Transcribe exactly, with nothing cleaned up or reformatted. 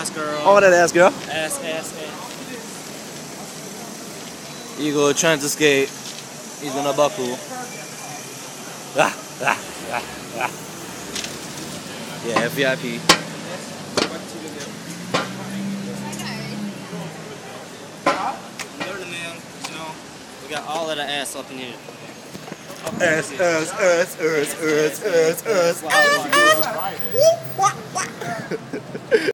ass girl. Oh, that ass girl. Ass, ass, ass. Eagle trying to skate. He's gonna buckle. Ah, ah, ah, ah. Yeah, V I P. Literally, man, you know, we got all of the ass up in here. Ass, ass, ass, ass, ass, ass, ass, ass.